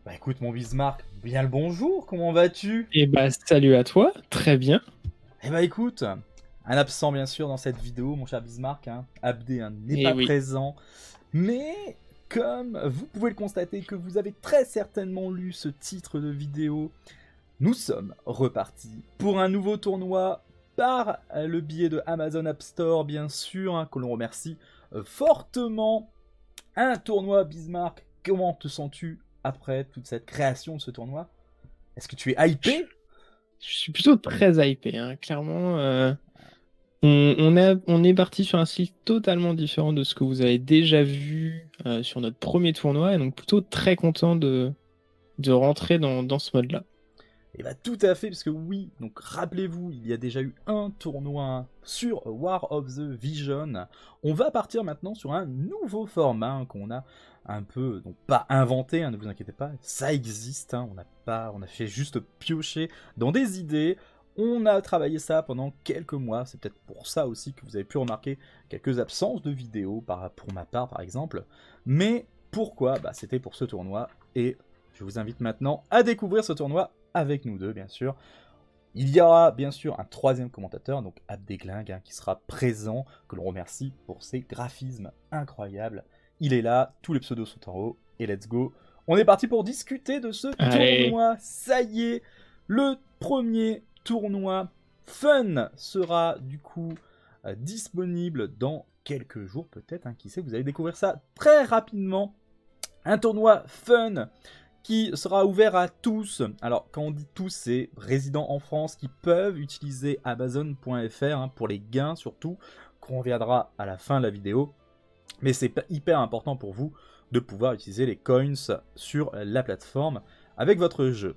Bah écoute mon Bismarck, bien le bonjour, comment vas-tu? Eh bah, salut à toi, très bien. Eh bah écoute, un absent bien sûr dans cette vidéo, mon cher Bismarck, hein. Abdé hein, n'est Eh pas oui. présent, mais comme vous pouvez le constater que vous avez très certainement lu ce titre de vidéo, nous sommes repartis pour un nouveau tournoi par le biais de Amazon App Store bien sûr, hein, que l'on remercie fortement. Un tournoi Bismarck, comment te sens-tu après toute cette création de ce tournoi? Est-ce que tu es Je, hypé? je suis plutôt très hypé, hein. Clairement, on est parti sur un style totalement différent de ce que vous avez déjà vu sur notre premier tournoi, et donc plutôt très content de rentrer dans ce mode-là. Et bah tout à fait, parce que oui, donc rappelez-vous, il y a déjà eu un tournoi sur War of the Vision. On va partir maintenant sur un nouveau format hein, qu'on a un peu, donc pas inventé, hein, ne vous inquiétez pas, ça existe, hein, on a fait juste piocher dans des idées. On a travaillé ça pendant quelques mois, c'est peut-être pour ça aussi que vous avez pu remarquer quelques absences de vidéos, pour ma part par exemple. Mais pourquoi? Bah c'était pour ce tournoi, et je vous invite maintenant à découvrir ce tournoi avec nous deux, bien sûr. Il y aura bien sûr un troisième commentateur, donc Abdegling, hein, qui sera présent, que l'on remercie pour ses graphismes incroyables. Il est là, tous les pseudos sont en haut, et let's go. On est parti pour discuter de ce Allez, tournoi. Ça y est, le premier tournoi fun sera du coup disponible dans quelques jours peut-être, hein, qui sait, vous allez découvrir ça très rapidement. Un tournoi fun qui sera ouvert à tous. Alors, quand on dit tous, c'est résidents en France qui peuvent utiliser Amazon.fr hein, pour les gains surtout, qu'on reviendra à la fin de la vidéo. Mais c'est hyper important pour vous de pouvoir utiliser les coins sur la plateforme avec votre jeu.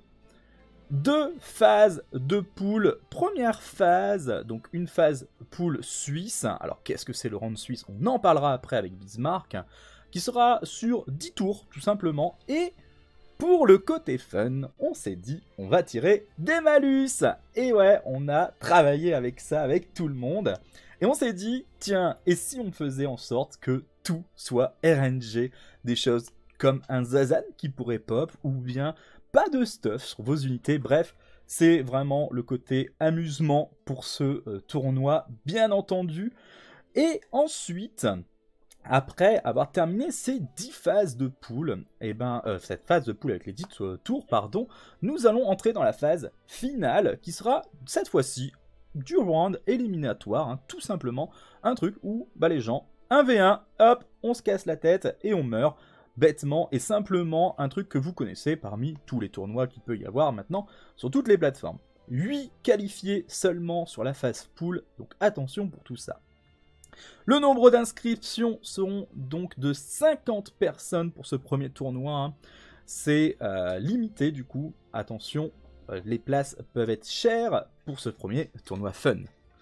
Deux phases de poule. Première phase, donc une phase poule suisse. Alors, qu'est-ce que c'est le round suisse? On en parlera après avec Bismarck. Qui sera sur 10 tours, tout simplement. Et pour le côté fun, on s'est dit, on va tirer des malus. Et ouais, on a travaillé avec ça, avec tout le monde. Et on s'est dit, tiens, et si on faisait en sorte que tout soit RNG, des choses comme un Zazan qui pourrait pop, ou bien pas de stuff sur vos unités, bref, c'est vraiment le côté amusement pour ce tournoi, bien entendu. Et ensuite, après avoir terminé ces 10 phases de poule, et ben, cette phase de poule avec les 10 tours, pardon, nous allons entrer dans la phase finale qui sera cette fois-ci du round éliminatoire, hein, tout simplement un truc où bah, les gens 1v1, hop, on se casse la tête et on meurt bêtement et simplement, un truc que vous connaissez parmi tous les tournois qu'il peut y avoir maintenant sur toutes les plateformes. 8 qualifiés seulement sur la phase poule, donc attention pour tout ça. Le nombre d'inscriptions seront donc de 50 personnes pour ce premier tournoi. Hein. C'est limité du coup. Attention, les places peuvent être chères pour ce premier tournoi fun.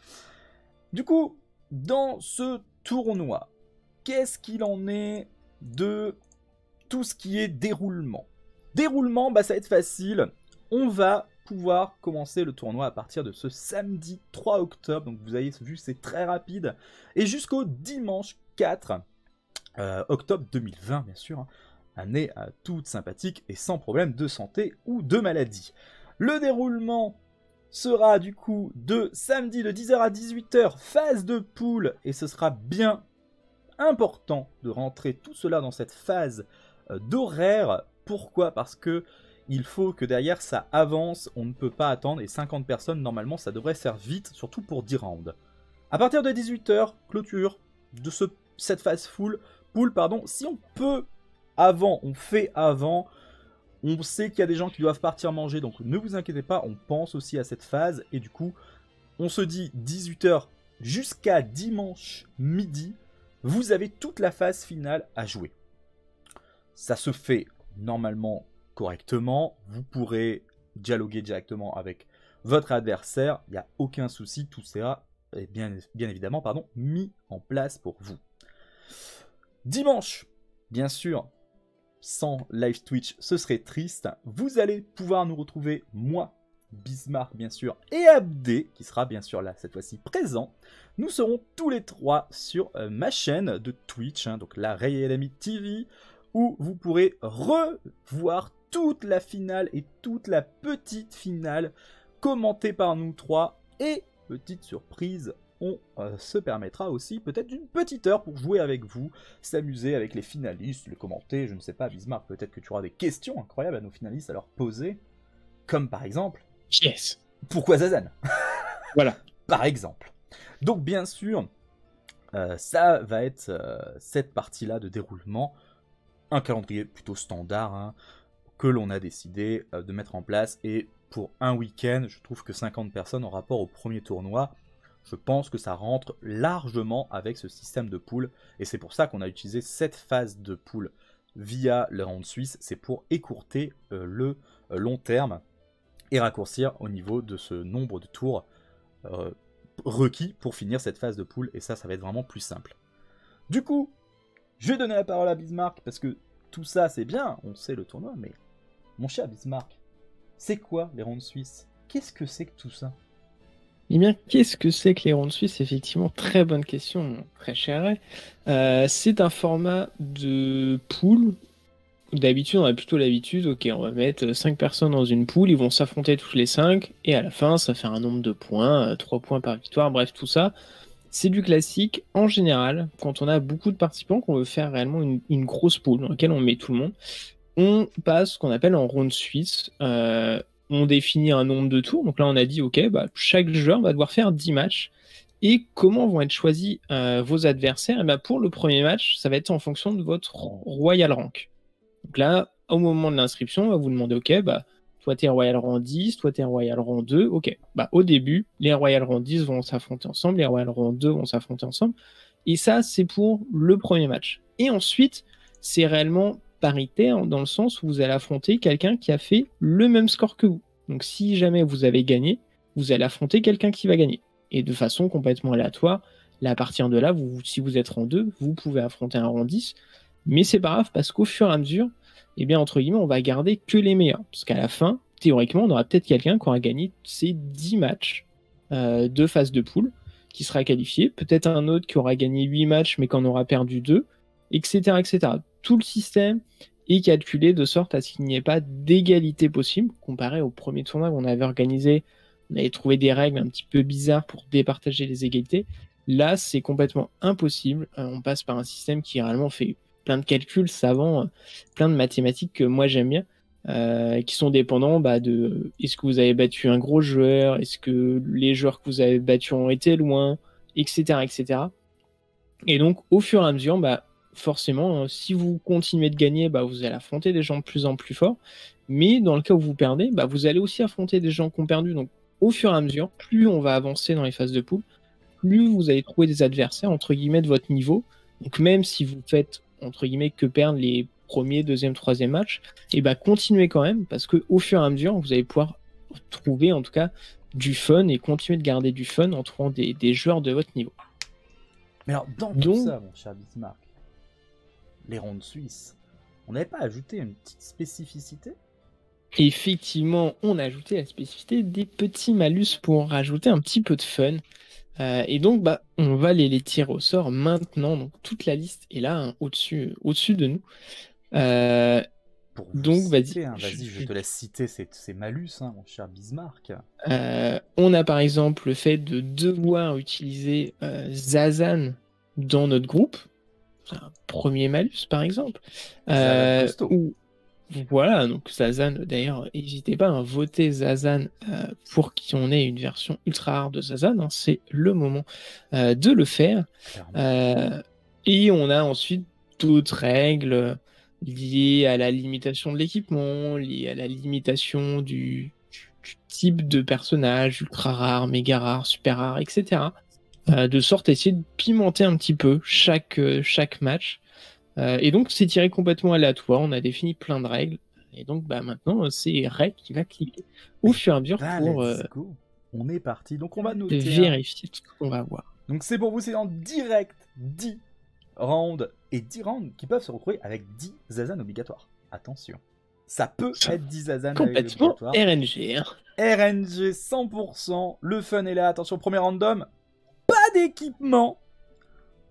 Du coup, dans ce tournoi, qu'est-ce qu'il en est de tout ce qui est déroulement? Déroulement, bah, ça va être facile. On va pouvoir commencer le tournoi à partir de ce samedi 3 octobre. Donc vous avez vu, c'est très rapide. Et jusqu'au dimanche 4 octobre 2020, bien sûr. Hein, année toute sympathique et sans problème de santé ou de maladie. Le déroulement sera du coup de samedi de 10h à 18h, phase de poule. Et ce sera bien important de rentrer tout cela dans cette phase d'horaire. Pourquoi? Parce que il faut que derrière ça avance, on ne peut pas attendre, et 50 personnes, normalement, ça devrait se faire vite, surtout pour 10 rounds. À partir de 18h, clôture de cette phase pool, pardon. Si on peut avant, on fait avant. On sait qu'il y a des gens qui doivent partir manger, donc ne vous inquiétez pas, on pense aussi à cette phase, et du coup, on se dit 18h jusqu'à dimanche midi, vous avez toute la phase finale à jouer. Ça se fait normalement correctement, vous pourrez dialoguer directement avec votre adversaire, il n'y a aucun souci, tout sera bien évidemment mis en place pour vous. Dimanche, bien sûr, sans live Twitch, ce serait triste, vous allez pouvoir nous retrouver, moi, Bismarck bien sûr, et Abdé, qui sera bien sûr là cette fois-ci présent. Nous serons tous les trois sur ma chaîne de Twitch, hein, donc la RayLMI TV, où vous pourrez revoir toute la finale et toute la petite finale commentée par nous trois. Et petite surprise, on se permettra aussi peut-être d'une petite heure pour jouer avec vous, s'amuser avec les finalistes, les commenter, je ne sais pas, Bismarck, peut-être que tu auras des questions incroyables à nos finalistes à leur poser, comme par exemple... Yes. Pourquoi Zazan? Voilà. Par exemple. Donc bien sûr, ça va être cette partie-là de déroulement, un calendrier plutôt standard, hein, que l'on a décidé de mettre en place, et pour un week-end, je trouve que 50 personnes en rapport au premier tournoi, je pense que ça rentre largement avec ce système de poule, et c'est pour ça qu'on a utilisé cette phase de poule via le round suisse, c'est pour écourter le long terme et raccourcir au niveau de ce nombre de tours requis pour finir cette phase de poule, et ça va être vraiment plus simple. Du coup, je vais donner la parole à Bismarck, parce que tout ça c'est bien, on sait le tournoi, mais mon cher Bismarck, c'est quoi les rounds suisses? Qu'est-ce que c'est que tout ça? Eh bien, qu'est-ce que c'est que les rounds suisses? Effectivement, très bonne question, très cher. C'est un format de poule. D'habitude, on a plutôt l'habitude, ok, on va mettre 5 personnes dans une poule, ils vont s'affronter tous les 5, et à la fin, ça fait un nombre de points, 3 points par victoire, bref, tout ça. C'est du classique. En général, quand on a beaucoup de participants, qu'on veut faire réellement une grosse poule dans laquelle on met tout le monde, on passe ce qu'on appelle en round suisse. On définit un nombre de tours. Donc là, on a dit, ok, chaque joueur va devoir faire 10 matchs. Et comment vont être choisis vos adversaires? Et pour le premier match, ça va être en fonction de votre Royal Rank. Donc là, au moment de l'inscription, on va vous demander, ok, toi t'es Royal Rang 10, toi t'es Royal Rang 2, ok. Au début, les Royal Rang 10 vont s'affronter ensemble, les Royal Rang 2 vont s'affronter ensemble. Et ça, c'est pour le premier match. Et ensuite, c'est réellement paritaire dans le sens où vous allez affronter quelqu'un qui a fait le même score que vous. Donc si jamais vous avez gagné, vous allez affronter quelqu'un qui va gagner. Et de façon complètement aléatoire, là, à partir de là, si vous êtes rang 2, vous pouvez affronter un rang 10. Mais c'est pas grave parce qu'au fur et à mesure, eh bien, entre guillemets, on va garder que les meilleurs. Parce qu'à la fin, théoriquement, on aura peut-être quelqu'un qui aura gagné ces 10 matchs de phase de poule, qui sera qualifié. Peut-être un autre qui aura gagné 8 matchs, mais qui en aura perdu 2, etc., etc. Tout le système est calculé de sorte à ce qu'il n'y ait pas d'égalité possible. Comparé au premier tournoi qu'on avait organisé, on avait trouvé des règles un petit peu bizarres pour départager les égalités. Là, c'est complètement impossible. On passe par un système qui réellement fait plein de calculs savants, plein de mathématiques que moi j'aime bien, qui sont dépendants de est-ce que vous avez battu un gros joueur, est-ce que les joueurs que vous avez battus ont été loin, etc., etc. Et donc, au fur et à mesure, forcément, si vous continuez de gagner, vous allez affronter des gens de plus en plus forts, mais dans le cas où vous perdez, vous allez aussi affronter des gens qui ont perdu. Donc, au fur et à mesure, plus on va avancer dans les phases de poule, plus vous allez trouver des adversaires, entre guillemets, de votre niveau. Donc, même si vous faites entre guillemets que perdre les premiers, deuxième, troisième matchs, et continuez quand même, parce que au fur et à mesure, vous allez pouvoir trouver en tout cas du fun et continuer de garder du fun en trouvant des joueurs de votre niveau. Mais alors, dans tout ça, mon cher Bismarck, les rounds suisses, on n'avait pas ajouté une petite spécificité? Effectivement, on a ajouté la spécificité des petits malus pour rajouter un petit peu de fun. Et donc, on va les tirer au sort maintenant. Donc, toute la liste est là, hein, au-dessus de nous. Pour donc, citer, vas-y, je te laisse citer ces malus, hein, mon cher Bismarck. On a par exemple le fait de devoir utiliser Zazan dans notre groupe. C'est un premier malus, par exemple. Voilà, donc Zazan, d'ailleurs, n'hésitez pas à voter Zazan pour qu'on ait une version ultra rare de Zazan, hein, c'est le moment de le faire. Et on a ensuite d'autres règles liées à la limitation de l'équipement, liées à la limitation du type de personnage, ultra rare, méga rare, super rare, etc. De sorte à essayer de pimenter un petit peu chaque match. Et donc, c'est tiré complètement aléatoire. On a défini plein de règles. Et donc, maintenant, c'est Ray qui va cliquer au fur et à mesure pour on est parti. Donc, on va noter vérifier tout ce qu'on va voir. Donc, c'est pour vous, c'est en direct 10 rounds et 10 rounds qui peuvent se retrouver avec 10 Zazan obligatoires. Attention. Ça peut être 10 Zazan complètement RNG. Hein. RNG 100%. Le fun est là. Attention, premier random. Pas d'équipement.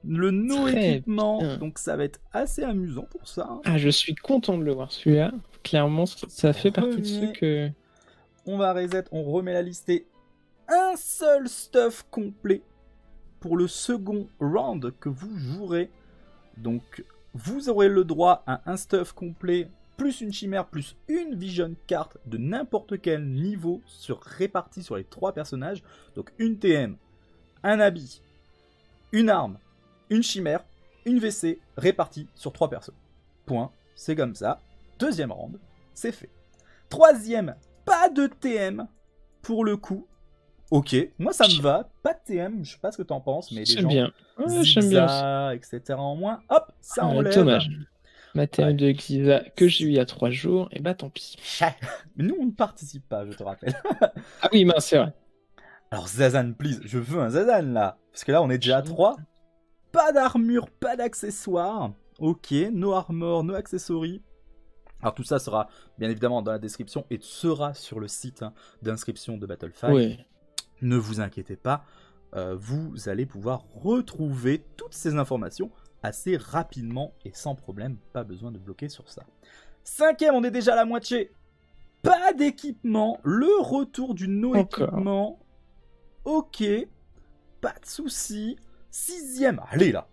le no Très équipement, bien. donc ça va être assez amusant pour ça. Hein. Ah, je suis content de le voir celui-là. Clairement, ça fait partie de ceux Premier. que. On va reset, on remet la liste et un seul stuff complet pour le second round que vous jouerez. Donc vous aurez le droit à un stuff complet plus une chimère plus une vision carte de n'importe quel niveau réparti sur les 3 personnages. Donc une TM, un habit, une arme, une chimère, une VC répartie sur 3 persos. Point, c'est comme ça. Deuxième round, c'est fait. Troisième, pas de TM pour le coup. Ok, moi ça me va, pas de TM, je sais pas ce que t'en penses, mais les J'aime gens, bien. Ouais, j'aime bien aussi. Xiza, etc. en moins, hop, ça enlève. Dommage. Ma TM Ouais. de Xiza que j'ai eu il y a 3 jours, et bah tant pis. Mais nous on ne participe pas, je te rappelle. Ah oui, mince, c'est vrai. Alors Zazan, please, je veux un Zazan là, parce que là on est déjà à 3. Pas d'armure, pas d'accessoires. Ok, no armor, no accessory. Alors tout ça sera bien évidemment dans la description et sera sur le site d'inscription de Battle5. Ouais. Ne vous inquiétez pas, vous allez pouvoir retrouver toutes ces informations assez rapidement et sans problème. Pas besoin de bloquer sur ça. Cinquième, on est déjà à la moitié. Pas d'équipement, le retour du no-équipement. Ok, pas de soucis. Sixième, allez là.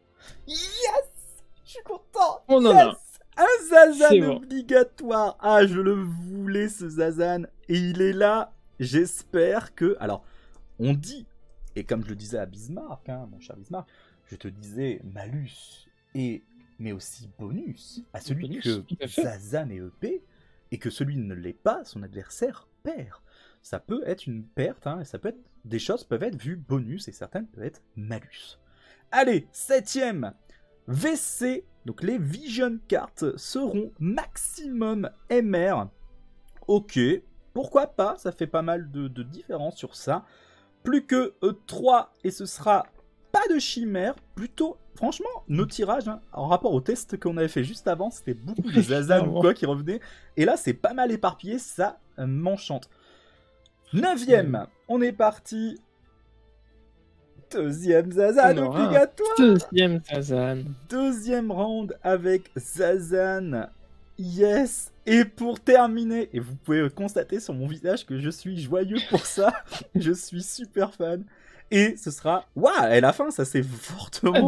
Yes, je suis content. On en yes a. Un Zazan C'est bon. obligatoire. Ah, je le voulais ce Zazan. Et il est là. J'espère que... Alors, on dit, et comme je le disais à Bismarck, hein, mon cher Bismarck, je te disais malus, mais aussi bonus à celui Bonus, que tout à fait. Zazan est EP, et que celui ne l'est pas, son adversaire perd. Ça peut être une perte, hein, et ça peut être, des choses peuvent être vues bonus, et certaines peuvent être malus. Allez, septième, VC, donc les Vision Cards seront maximum MR. Ok, pourquoi pas, ça fait pas mal de différence sur ça. Plus que 3, et ce sera pas de chimère, plutôt, franchement, nos tirages, hein, en rapport au test qu'on avait fait juste avant, c'était beaucoup de Zazan ou quoi qui revenait, et là c'est pas mal éparpillé, ça m'enchante. 9ème, on est parti. Deuxième Zazan obligatoire. Deuxième Zazan. Deuxième round avec Zazan. Yes. Et pour terminer, et vous pouvez constater sur mon visage que je suis joyeux pour ça. Je suis super fan. Et ce sera... Waouh, et la fin, ça s'est fortement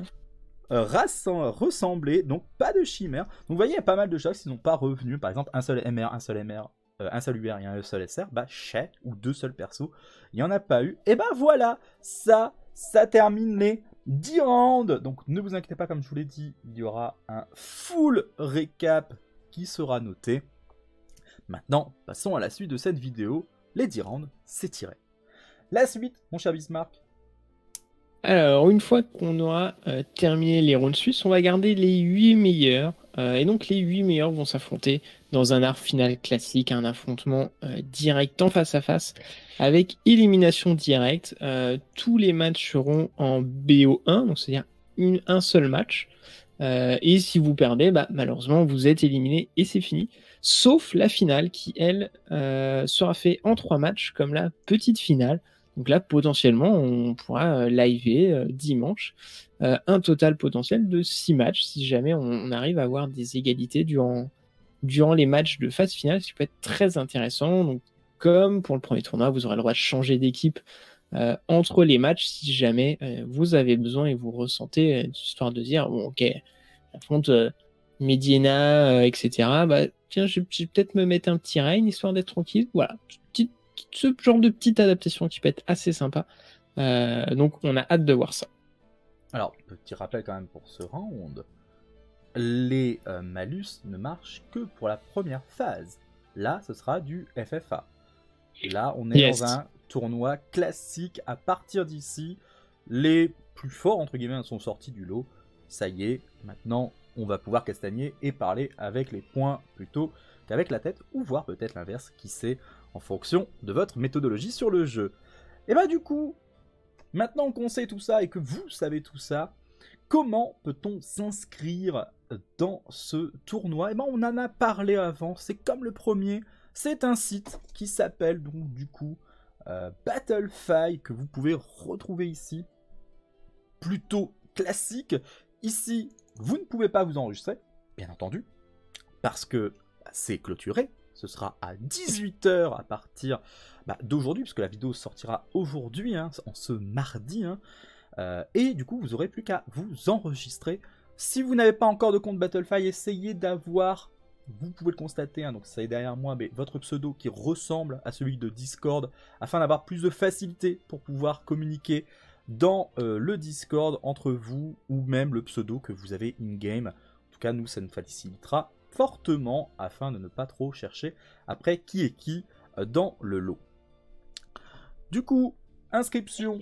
ressemblé. Donc pas de chimère. Donc vous voyez, il y a pas mal de choses qui n'ont pas revenu. Par exemple, un seul MR, un seul MR, un seul UR et un seul SR. Bah, chez ou 2 seuls persos. Il n'y en a pas eu. Et bah voilà, ça termine les 10 rounds. Donc ne vous inquiétez pas, comme je vous l'ai dit, il y aura un full récap qui sera noté. Maintenant, passons à la suite de cette vidéo. Les 10 rounds, c'est tiré. La suite, mon cher Bismarck. Alors, une fois qu'on aura terminé les rounds suisses, on va garder les 8 meilleurs. Et donc, les 8 meilleurs vont s'affronter dans un art final classique, un affrontement direct en face à face, avec élimination directe. Tous les matchs seront en BO1, donc c'est-à-dire un seul match. Et si vous perdez, bah, malheureusement, vous êtes éliminé et c'est fini. Sauf la finale qui, elle, sera faite en 3 matchs, comme la petite finale. Donc là, potentiellement, on pourra liver dimanche un total potentiel de 6 matchs, si jamais on arrive à avoir des égalités durant les matchs de phase finale, ce qui peut être très intéressant. Donc, comme pour le premier tournoi, vous aurez le droit de changer d'équipe entre les matchs si jamais vous avez besoin et vous ressentez, histoire de dire, bon, ok, j'affronte Medina, etc. Bah, tiens, je vais peut-être me mettre un petit rain, histoire d'être tranquille. Voilà, ce genre de petite adaptation qui peut être assez sympa. Donc, on a hâte de voir ça. Alors, petit rappel quand même pour ce round. Les malus ne marchent que pour la première phase. Là, ce sera du FFA. Là, on est dans un tournoi classique. À partir d'ici, les plus forts, entre guillemets, sont sortis du lot. Ça y est, maintenant, on va pouvoir castagner et parler avec les points plutôt qu'avec la tête, ou voir peut-être l'inverse, qui sait, en fonction de votre méthodologie sur le jeu. Et bah du coup, maintenant qu'on sait tout ça et que vous savez tout ça, comment peut-on s'inscrire dans ce tournoi? Et ben on en a parlé avant, c'est comme le premier, c'est un site qui s'appelle donc du coup Battle5, que vous pouvez retrouver ici. Plutôt classique. Ici, vous ne pouvez pas vous enregistrer, bien entendu, parce que c'est clôturé. Ce sera à 18 h à partir d'aujourd'hui, puisque la vidéo sortira aujourd'hui, en ce mardi. Et du coup, vous n'aurez plus qu'à vous enregistrer. Si vous n'avez pas encore de compte Battlefy, essayez d'avoir, vous pouvez le constater, donc ça est derrière moi, mais votre pseudo qui ressemble à celui de Discord, afin d'avoir plus de facilité pour pouvoir communiquer dans le Discord entre vous, ou même le pseudo que vous avez in-game. En tout cas, nous, ça nous facilitera fortement, afin de ne pas trop chercher après qui est qui dans le lot. Du coup, inscription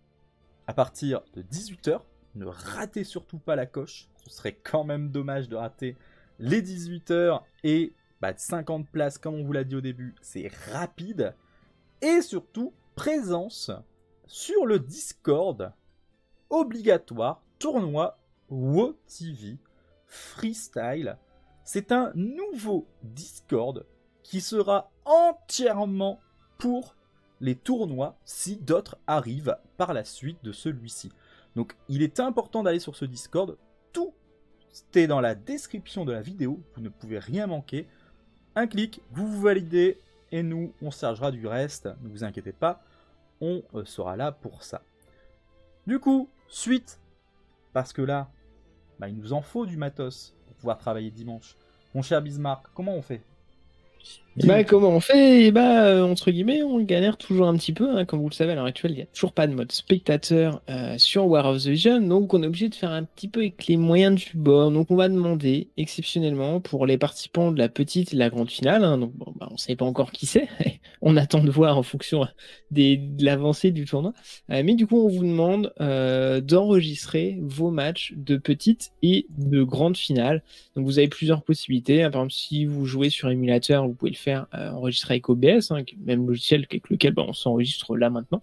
à partir de 18 h. Ne ratez surtout pas la coche. Ce serait quand même dommage de rater les 18 h. Et 50 places, comme on vous l'a dit au début, c'est rapide. Et surtout, présence sur le Discord obligatoire, tournoi WoW TV Freestyle. C'est un nouveau Discord qui sera entièrement pour les tournois si d'autres arrivent par la suite de celui-ci. Donc il est important d'aller sur ce Discord, tout est dans la description de la vidéo, vous ne pouvez rien manquer. Un clic, vous vous validez et nous on se chargera du reste, ne vous inquiétez pas, on sera là pour ça. Du coup, suite, parce que là, il nous en faut du matos pour pouvoir travailler dimanche. Mon cher Bismarck, comment on fait ? Comment on fait? Entre guillemets, on galère toujours un petit peu. Comme vous le savez, à l'heure actuelle, il n'y a toujours pas de mode spectateur sur War of the Vision. Donc, on est obligé de faire un petit peu avec les moyens du bord. Donc, on va demander exceptionnellement pour les participants de la petite et de la grande finale. Donc, on ne sait pas encore qui c'est. On attend de voir en fonction de l'avancée du tournoi. Mais du coup, on vous demande d'enregistrer vos matchs de petite et de grande finale. Donc, vous avez plusieurs possibilités. Par exemple, si vous jouez sur émulateur, vous pouvez le faire enregistrer avec OBS, même logiciel avec lequel on s'enregistre là maintenant.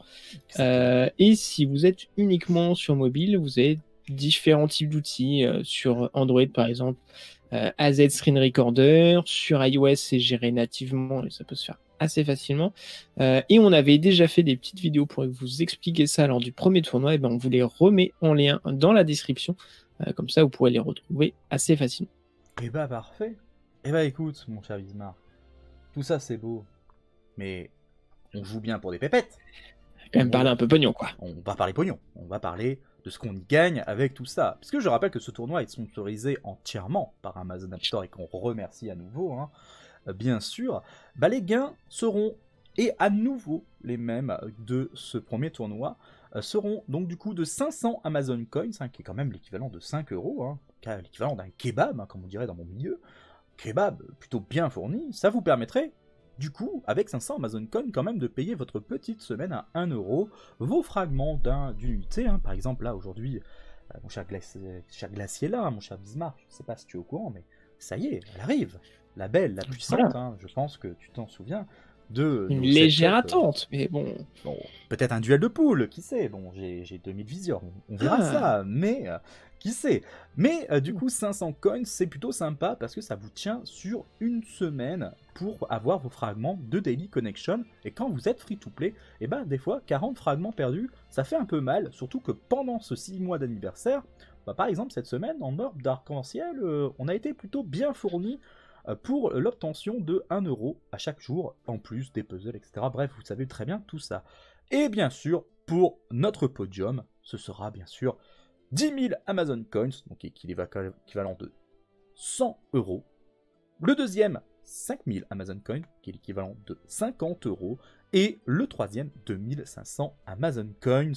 Et si vous êtes uniquement sur mobile, vous avez différents types d'outils. Sur Android, par exemple, AZ Screen Recorder. Sur iOS, c'est géré nativement et ça peut se faire assez facilement. Et on avait déjà fait des petites vidéos pour vous expliquer ça lors du premier tournoi. Et on vous les remet en lien dans la description. Comme ça, vous pourrez les retrouver assez facilement. Et parfait. Et écoute, mon cher Bismarck, tout ça c'est beau, mais on joue bien pour des pépettes. Quand même parler un peu pognon, quoi. On va parler pognon, on va parler de ce qu'on y gagne avec tout ça. Parce que je rappelle que ce tournoi est sponsorisé entièrement par Amazon App Store et qu'on remercie à nouveau, bien sûr. Les gains seront, et à nouveau les mêmes de ce premier tournoi, seront donc du coup de 500 Amazon Coins, qui est quand même l'équivalent de 5 €, l'équivalent d'un kebab, comme on dirait dans mon milieu. Kebab plutôt bien fourni, ça vous permettrait, du coup, avec 500 Amazon Coin, quand même de payer votre petite semaine à 1 €, vos fragments d'une unité, par exemple là aujourd'hui, mon cher Glacier là, mon cher Bismarck, je ne sais pas si tu es au courant, mais ça y est, elle arrive, la belle, la puissante, voilà. Je pense que tu t'en souviens, de une légère attente, mais bon, peut-être un duel de poules, qui sait, bon, j'ai 2000 viseurs, on verra ça, mais qui sait. Mais du coup, 500 coins, c'est plutôt sympa parce que ça vous tient sur une semaine pour avoir vos fragments de Daily Connection. Et quand vous êtes free-to-play, des fois, 40 fragments perdus, ça fait un peu mal, surtout que pendant ce 6 mois d'anniversaire, par exemple, cette semaine, en Orbe d'Arc-en-Ciel, on a été plutôt bien fourni pour l'obtention de 1 € à chaque jour, en plus des puzzles, etc. Bref, vous savez très bien tout ça. Et bien sûr, pour notre podium, ce sera bien sûr 10 000 Amazon Coins, donc équivalent de 100 €. Le deuxième, 5 000 Amazon Coins, qui est l'équivalent de 50 €. Et le troisième, 2500 Amazon Coins.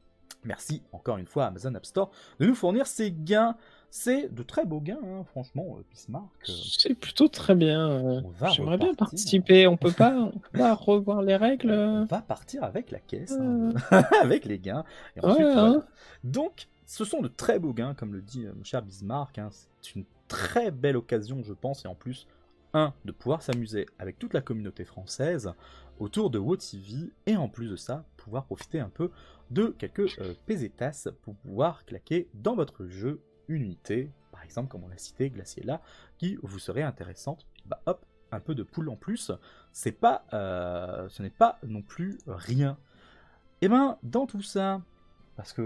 Merci encore une fois à Amazon App Store de nous fournir ces gains. C'est de très beaux gains, franchement, Bismarck. C'est plutôt très bien. J'aimerais bien participer. On peut pas revoir les règles. On va partir avec la caisse, avec les gains. Et ensuite, voilà. Donc, ce sont de très beaux gains, comme le dit mon cher Bismarck. C'est une très belle occasion, je pense, et en plus, de pouvoir s'amuser avec toute la communauté française autour de WoW TV, et en plus de ça, pouvoir profiter un peu de quelques pesetas pour pouvoir claquer dans votre jeu une unité, par exemple, comme on l'a cité, Glacier là, qui vous serait intéressante. Hop, un peu de pool en plus, ce n'est pas non plus rien. Et dans tout ça, parce que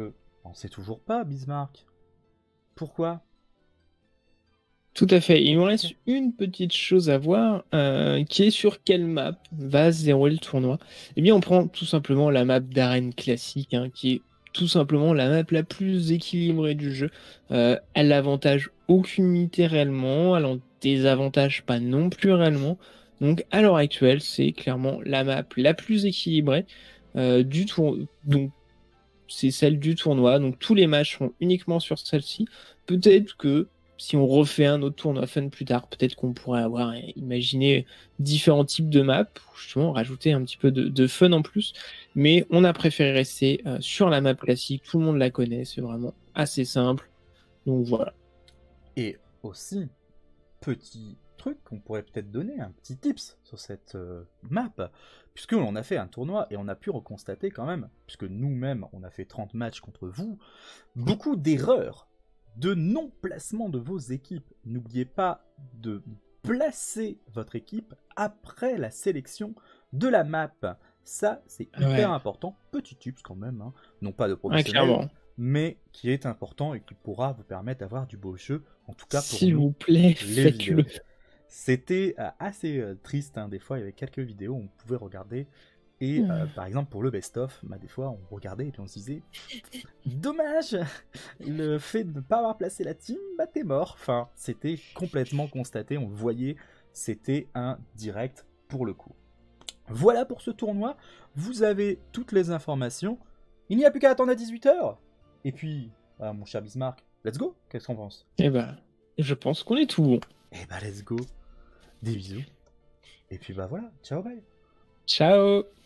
On sait toujours pas, Bismarck. Pourquoi? Tout à fait. Il nous reste une petite chose à voir, qui est sur quelle map va se dérouler le tournoi. Eh bien, on prend tout simplement la map d'arène classique, hein, qui est tout simplement la map la plus équilibrée du jeu. Elle n'avantage aucune unité réellement, elle en désavantage pas non plus réellement. Donc, à l'heure actuelle, c'est clairement la map la plus équilibrée du tour. Donc, c'est celle du tournoi. Donc, tous les matchs seront uniquement sur celle-ci. Peut-être que si on refait un autre tournoi fun plus tard, peut-être qu'on pourrait avoir imaginé différents types de maps, justement rajouter un petit peu de fun en plus. Mais on a préféré rester sur la map classique, tout le monde la connaît, c'est vraiment assez simple. Donc voilà. Et aussi, petit truc qu'on pourrait peut-être donner, un petit tips sur cette map, puisque l'on a fait un tournoi et on a pu reconstater quand même, puisque nous-mêmes on a fait 30 matchs contre vous, beaucoup d'erreurs de non-placement de vos équipes. N'oubliez pas de placer votre équipe après la sélection de la map. Ça, c'est hyper important. Petit tips quand même, hein. Non pas de professionnel, mais qui est important et qui pourra vous permettre d'avoir du beau jeu, en tout cas pour s'il vous plaît, faites-le. C'était assez triste, hein. Des fois il y avait quelques vidéos où on pouvait regarder. Et par exemple pour le best-of, des fois on regardait et puis on se disait dommage, le fait de ne pas avoir placé la team, t'es mort. Enfin, c'était complètement constaté, on le voyait, c'était un direct pour le coup. Voilà pour ce tournoi, vous avez toutes les informations, il n'y a plus qu'à attendre à 18h. Et puis, mon cher Bismarck, let's go, qu'est-ce qu'on pense? Eh ben, je pense qu'on est tout bon. Eh ben let's go, des bisous. Et puis voilà, ciao bye. Ciao.